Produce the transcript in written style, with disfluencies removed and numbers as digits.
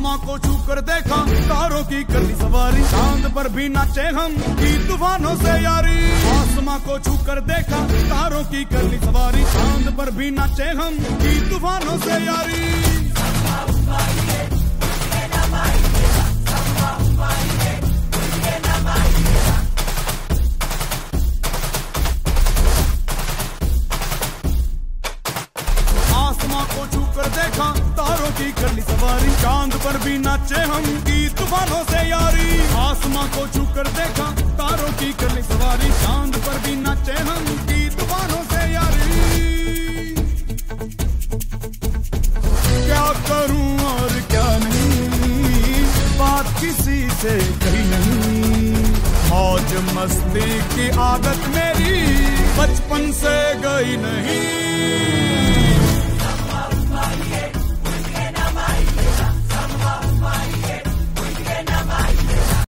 आसमां को छू कर देखा, तारों की कर ली सवारी, चांद पर भी नाचे हम, की तूफानों से यारी। आसमां को छू कर देखा, तारों की कर ली सवारी, चांद पर भी नाचे हम, की तूफानों से यारी। आसमां को छू कर देखा, तारों की कर ली सवारी, चांद पर भी नाचे हम, की तूफानों से यारी। आसमां को छू कर देखा, तारों की कर ली सवारी, चांद पर भी नाचे हम, की तूफानों से यारी। क्या करूं और क्या नहीं, बात किसी से कही नहीं, मौज मस्ती की आदत मेरी बचपन से गई नहीं।